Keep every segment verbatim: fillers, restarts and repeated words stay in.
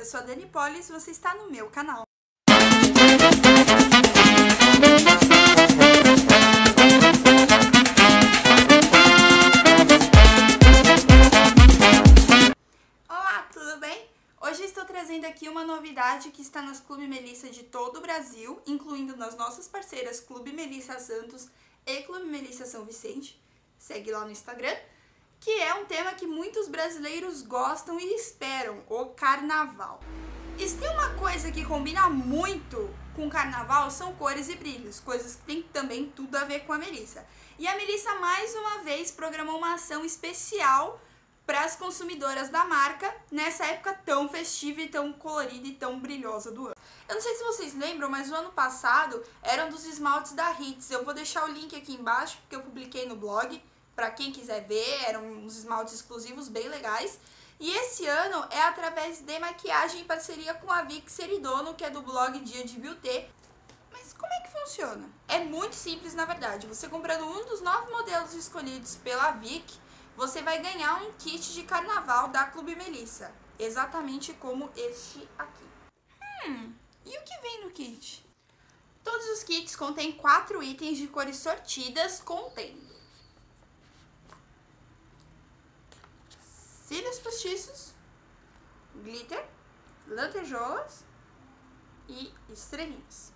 Eu sou a Dani Polis e você está no meu canal. Olá, tudo bem? Hoje estou trazendo aqui uma novidade que está nas Clube Melissa de todo o Brasil, incluindo nas nossas parceiras Clube Melissa Santos e Clube Melissa São Vicente. Segue lá no Instagram. Que é um tema que muitos brasileiros gostam e esperam, o carnaval. E se tem uma coisa que combina muito com carnaval, são cores e brilhos, coisas que tem também tudo a ver com a Melissa. E a Melissa, mais uma vez, programou uma ação especial para as consumidoras da marca, nessa época tão festiva e tão colorida e tão brilhosa do ano. Eu não sei se vocês lembram, mas o ano passado eram dos esmaltes da Hits. Eu vou deixar o link aqui embaixo, porque eu publiquei no blog. Pra quem quiser ver, eram uns esmaltes exclusivos bem legais. E esse ano é através de maquiagem em parceria com a Vic Seridono, que é do blog Dia de Beauté. Mas como é que funciona? É muito simples, na verdade. Você comprando um dos nove modelos escolhidos pela Vic, você vai ganhar um kit de carnaval da Clube Melissa. Exatamente como este aqui. Hum, e o que vem no kit? Todos os kits contêm quatro itens de cores sortidas, contendo cílios postiços, glitter, lantejoulas e estrelinhas.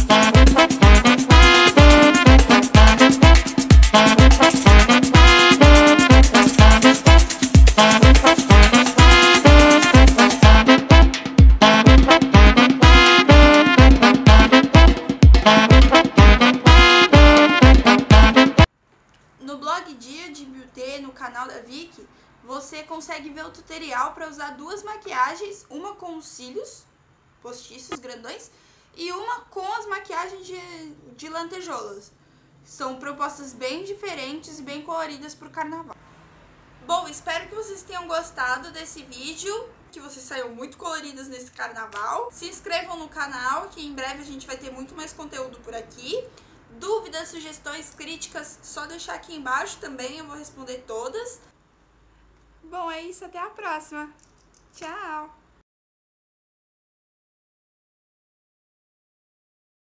No blog Dia de Beauté, no canal da Vic, você consegue ver o tutorial para usar duas maquiagens, uma com os cílios postiços grandões e uma com as maquiagens de, de lantejoulas. São propostas bem diferentes e bem coloridas para o carnaval. Bom, espero que vocês tenham gostado desse vídeo, que vocês saiam muito coloridas nesse carnaval. Se inscrevam no canal, que em breve a gente vai ter muito mais conteúdo por aqui. Dúvidas, sugestões, críticas, só deixar aqui embaixo também, eu vou responder todas. Bom, é isso, até a próxima. Tchau!